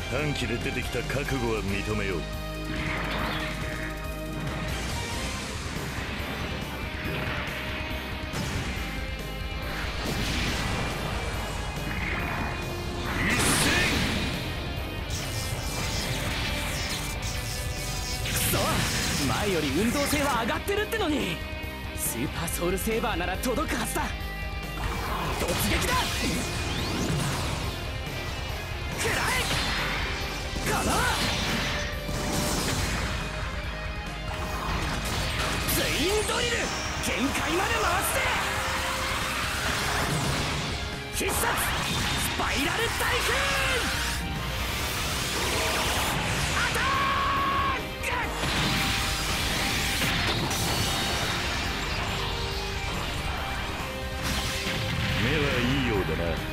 短期で出てきた覚悟は認めよう。 前より運動性は上がってるってのに、スーパーソウルセーバーなら届くはずだ。突撃だ。食らえかな。ツインドリル限界まで回して必殺スパイラルタイフーン。 目はいいようだな。